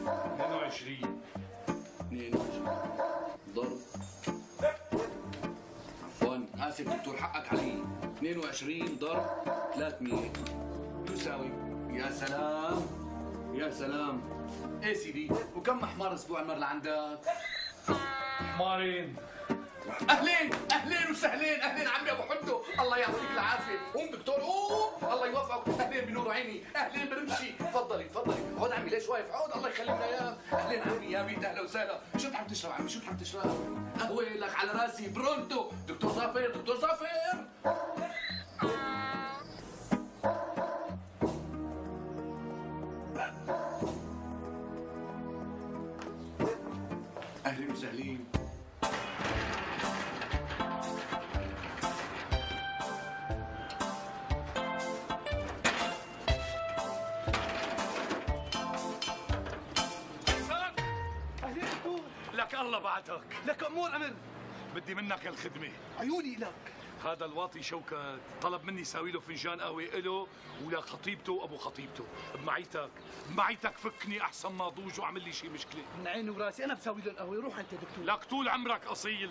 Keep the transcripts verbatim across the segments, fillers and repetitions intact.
اثنين وعشرين اثنين وعشرين ضرب، عفوا اسف دكتور حقك علي، اثنين وعشرين ضرب ثلاثمية يساوي، يا سلام يا سلام. ايه سيدي، وكم حمار اسبوع المر لعندك؟ حمارين. اهلين اهلين وسهلين، اهلين عمي ابو حدو، الله يعطيك العافيه. قوم دكتور قوم، الله يوفقك. اهلين بنور عيني، اهلين برمشي. تفضلي تفضلي، اقعد عمي ليش واقف؟ اقعد الله يخلي لنا اياك. اهلين عمي يا بيت، اهلا وسهلا. شو بتحب تشرب عمي؟ شو بتحب تشرب؟ قهوه لك على راسي، برونتو. دكتور ظافر دكتور ظافر. اهلين وسهلين. لك الله بعتك. لك امور امر. بدي منك الخدمه. عيوني لك. هذا الواطي شوكت طلب مني ساوي له فنجان قهوه له ولا خطيبته وابو خطيبته. بمعيتك بمعيتك فكني احسن ما ضوج واعمل لي شيء مشكله. من عيني وراسي، انا بساوي له القهوه. روح انت دكتور. لك طول عمرك اصيل.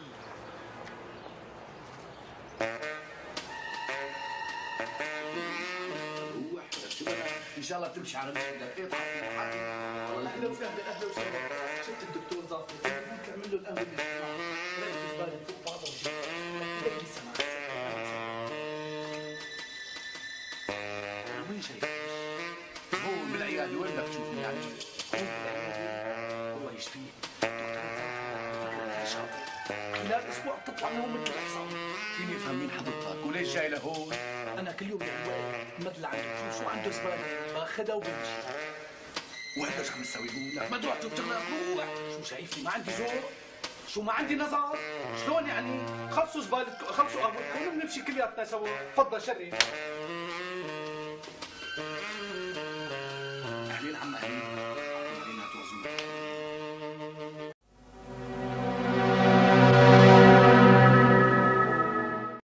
روح شو بدك؟ ان شاء الله بتمشي على رجلك. ايه تعطي والله اهلا وسهلا اهلا وسهلا. شفت الدكتور ظافر ممكن اعمل له القهوه اللي ريحه الزباله فوق بعضها. ليك لسه معك وين شايف؟ هون بالعياده. وين بدك تشوفني يعني؟ هون بالعياده. الله يشفيك. شاطر. خلال اسبوع بتطلع من هون مثل الحصان. فيني افهم مين حضرتك وليش جاي لهون؟ انا كل يوم يعني مثل عنده شو شو عنده زباله باخذها وبمشي. وهلا شو عم تسوي هون؟ لك ما تروح تبتغلق. روح. شو شايفني ما عندي زور؟ شو ما عندي نظر؟ شلون يعني؟ خلصوا زبالتكم، خلصوا قهوتكم وبنمشي كلياتنا سوا. تفضل شري.